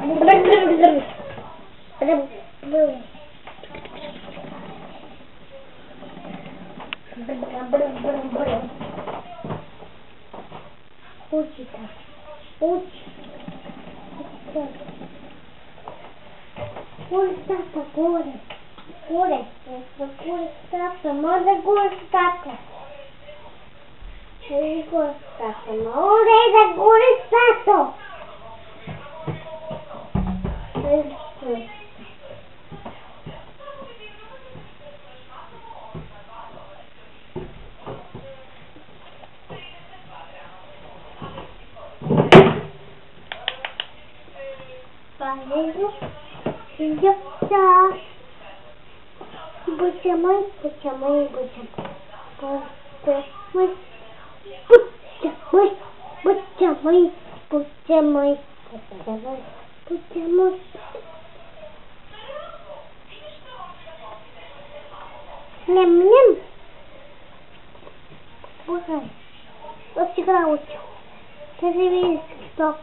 Учится. Курс-тата, горе. Горе. Курс-тата, море курс-тата. Курс-тата, море да курс-тата. Ням-ням. Слушай, вот всегда учу. Ты же видишь, что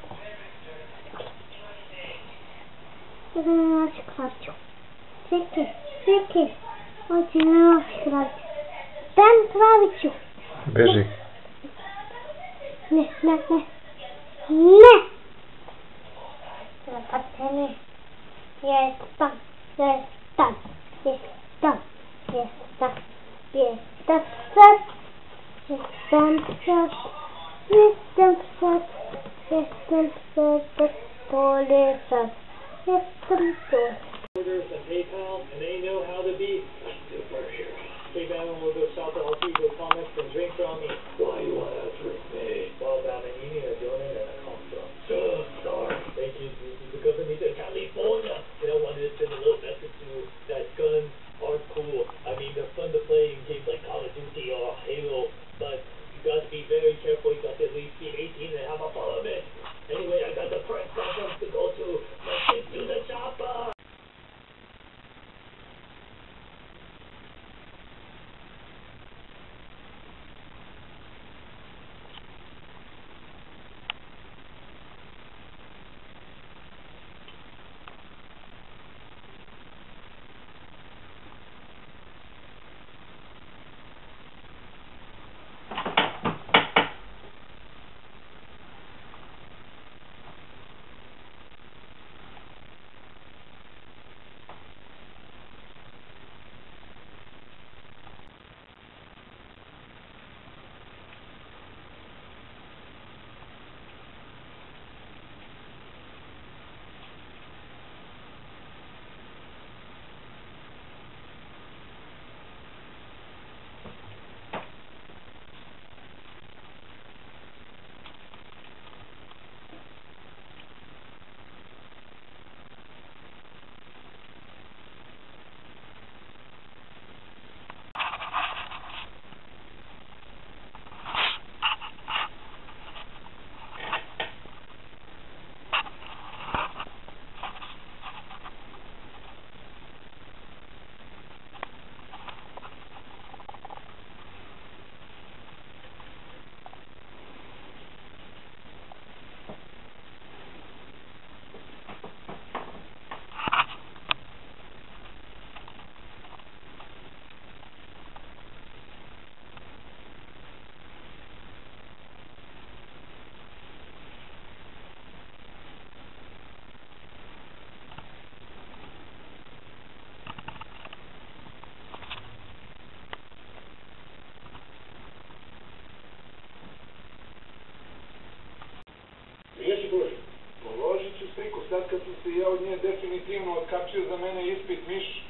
это наш класс. Всеки. Очень наш класс. Там Кравичу. Бежи. Не. Пацаны. Я там. Orders and PayPal, and they know how to be a superhero. PayPal will go shop at all go comics and drink from me. Why you wanna drink me? Well, about an evening a donut and a cough drop. Sorry. Thank you. This is the government of California. And I wanted to send a little message to you that guns are cool. I mean, they're fun to play in games like Call of Duty or Halo, but you got to be very careful. You got to at least be 18 and have a permit. Anyway, I got the press conference to go to. Let's get to the chopper. Положи, че Стрико, след като се я от нея дефинитивно откачи за мене изпит, миш.